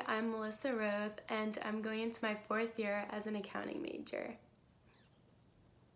I'm Melissa Roath and I'm going into my 4th year as an accounting major.